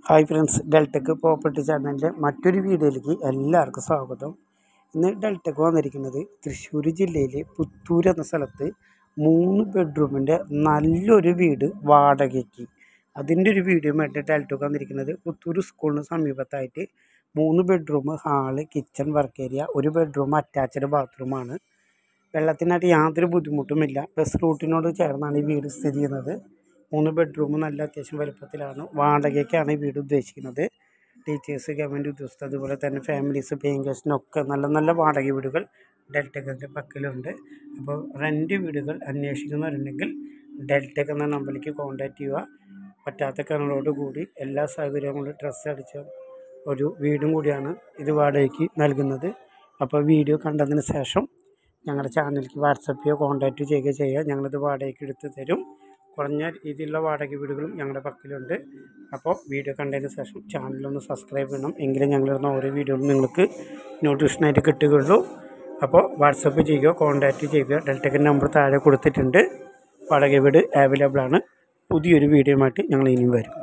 Hi friends, Deltech property ചാനലിൻ്റെ മറ്റൊരു വീഡിയോയിലേക്ക് എല്ലാവർക്കും സ്വാഗതം. ഇന്ന് ഡെൽടെക് വന്നിരിക്കുന്നത് തൃശ്ശൂർ ജില്ലയിലെ പുത്തൂർ എന്ന സ്ഥലത്ത് 3 ബെഡ്റൂമിൻ്റെ നല്ലൊരു വീട് വാടകയ്ക്ക്, അതിൻ്റെ ഒരു വീഡിയോയുമായിട്ട് ഡെൽടെക് വന്നിരിക്കുന്നത്. പുത്തൂർ സ്കൂളിന് സമീപത്തായിട്ട് 3 bedroom, hall, kitchen, work area, 1 bedroom attached ബാത്റൂമാണ്. വെള്ളത്തിനായിട്ട് യാതൊരു ബുദ്ധിമുട്ടുമില്ല. ബസ് റൂട്ടിനോട് ചേർന്നാണ് ഈ വീട് സ്ഥിതി ചെയ്യുന്നത്. 3 ബെഡ്റൂം നല്ല അത്യാവശ്യം വലുപ്പത്തിലാണ്. വാടകയ്ക്കാണ് ഈ വീട് ഉദ്ദേശിക്കുന്നത്. ടീച്ചേഴ്സ്, ഗവൺമെൻറ് ഉദ്യോഗസ്ഥർ, അതുപോലെ തന്നെ ഫാമിലീസ്, പേയിങ് ഗസ്റ്റിനൊക്കെ നല്ല നല്ല വാടക വീടുകൾ ഡെൽടെക്കിൻ്റെ പക്കലുണ്ട്. അപ്പോൾ റെൻറ്റ് വീടുകൾ അന്വേഷിക്കുന്നവരുണ്ടെങ്കിൽ ഡെൽടെക് എന്ന നമ്പറിലേക്ക് കോൺടാക്റ്റ് ചെയ്യുക. പറ്റാത്ത കിണറോടുകൂടി എല്ലാ സൗകര്യങ്ങളും ഡ്രസ്സ് അടിച്ച ഒരു വീടും കൂടിയാണ് ഇത് വാടകയ്ക്ക് നൽകുന്നത്. അപ്പോൾ വീഡിയോ കണ്ടതിന് ശേഷം ഞങ്ങളുടെ ചാനലിലേക്ക് വാട്സപ്പ് കോൺടാക്റ്റ് ചെയ്യുക. ഞങ്ങളിത് വാടകയ്ക്ക് എടുത്ത് തരും. കുറഞ്ഞ രീതിയിലുള്ള വാടക വീടുകളും ഞങ്ങളുടെ പക്കലുണ്ട്. അപ്പോൾ വീഡിയോ കണ്ടതിന് ശേഷം ചാനലൊന്ന് സബ്സ്ക്രൈബ് ചെയ്യണം, എങ്കിലും ഞങ്ങളിടുന്ന ഓരോ വീഡിയോകളും നിങ്ങൾക്ക് നോട്ടിഫിക്കേഷനായിട്ട് കിട്ടുകയുള്ളൂ. അപ്പോൾ വാട്സപ്പ് ചെയ്യുക, കോൺടാക്റ്റ് ചെയ്യുക. ഡെൽടെക്കിൻ്റെ നമ്പർ താഴെ കൊടുത്തിട്ടുണ്ട്. വാടക വീട് അവൈലബിൾ ആണ്. പുതിയൊരു വീഡിയോയുമായിട്ട് ഞങ്ങൾ ഇനിയും വരും.